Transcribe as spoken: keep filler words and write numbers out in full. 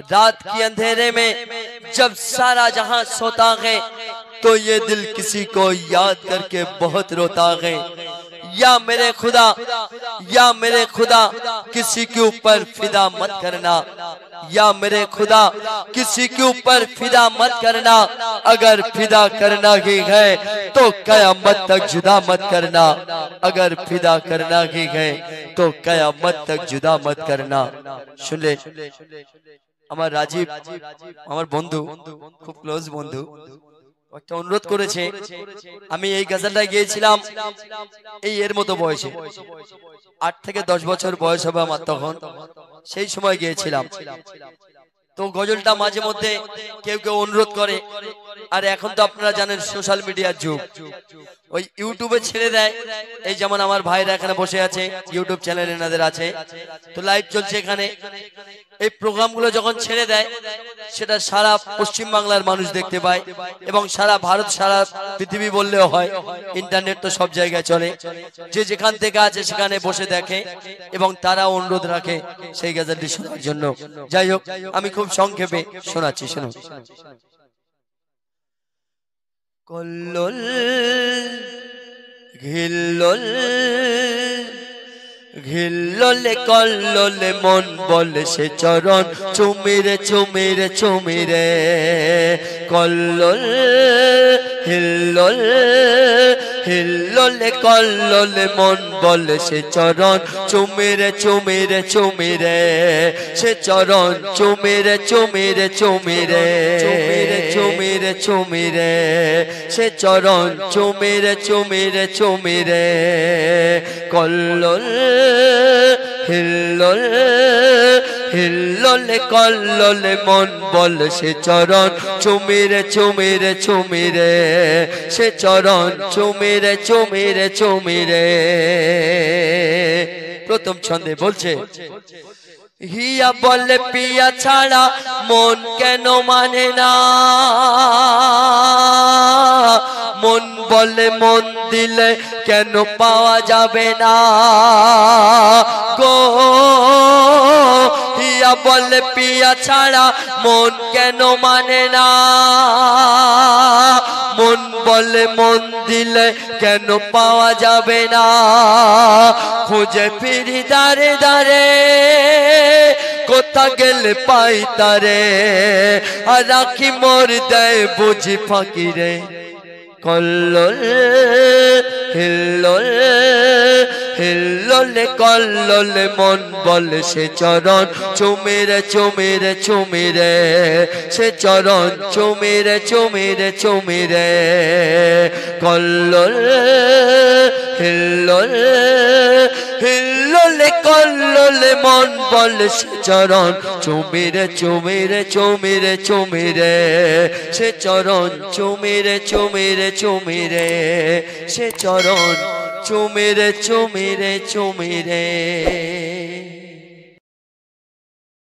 रात के अंधेरे में जब सारा जहां सोता है तो ये दिल किसी को याद करके बहुत रोता है। या मेरे खुदा या मेरे खुदा किसी के ऊपर फिदा मत करना, या मेरे खुदा किसी के ऊपर फिदा मत करना। अगर फिदा करना ही है तो कयामत तक जुदा मत करना, अगर फिदा करना ही है तो कयामत तक जुदा मत करना। सुन ले আমার রাজীব আমার বন্ধু, খুব ক্লোজ বন্ধু, একটা অনুরোধ করেছে। আমি এই গজলটা গিয়েছিলাম এই এর মতো বয়সে, আট থেকে দশ বছর বয়স হবে আমার তখন, সেই সময় গিয়েছিলাম। তো গজলটা মাঝে মধ্যে কেউ কেউ অনুরোধ করে, আর এখন তো আপনারা জানেন সোশ্যাল মিডিয়ার যুগ, ওই ইউটিউবে ছেড়ে দেয়। এই যেমন আমার ভাইরা এখানে বসে আছে, ইউটিউব চ্যানেল এনাদের আছে, তো লাইভ চলছে এখানে। এই প্রোগ্রামগুলো যখন ছেড়ে দেয় সেটা সারা পশ্চিম বাংলার মানুষ দেখতে পায় এবং সারা ভারত সারা পৃথিবী বললেও হয়, ইন্টারনেট তো সব জায়গায় চলে। যে যেখান থেকে আছে সেখানে বসে দেখে এবং তারা অনুরোধ রাখে সেই গজলটি শোনার জন্য। যাই হোক, আমি খুব সংক্ষেপে শোনাচ্ছি, শুনুন। কল্লোল ঘিল্লোল ঘিল্লোলে কল্লোলে মন বলে সে চরণ চুমিরে চুমিরে চুমিরে কল্লোল হিল্লোল হিল্লোলে কল্লোলে মন বলে সে চরণ চুমিরে চুমিরে চুমিরে সে চরণ চুমিরে চুমিরে চুমিরে চুমিরে চুমিরে চুমিরে সে চরণ চুমিরে চুমিরে চুমিরে কল্লোল হিল্লোল হিল্লোলে কল্লোলে মন বল সে চরণ চুমিরে চুমিরে চুমিরে সে চরণ চুমিরে চুমিরে চুমিরে। প্রথম ছন্দে বলছে, হিয়া বলে পিয়া ছাড়া মন কেন মানে না, মন বলে মন দিলে কেন পাওয়া যাবে না গো। হিয়া বলে পিয়া ছাড়া মন কেন মানে না, মন বলে মন দিলে কেন পাওয়া যাবে না। খুঁজে ফিরি দারে দারে কোথা গেলে পাই তারে, আর রাখি মোর দেয় বুঝি ফাঁকিরে। কল্লোল হিল্লোল হিল্লোলে কল্লোলে মন বলে সে চরণ চুমিরে চুমিরে চুমিরে সে চরণ চুমিরে চুমিরে চুমিরে কল্লোল হিল্লোল হিল্লোলে কল্লোলে মন বলে সে চরণ চুমিরে চুমিরে চুমিরে চুমিরে সে চরণ চুমিরে চুমিরে চুমিরে সে চরণ চুমিরে চুমিরে চুমিরে।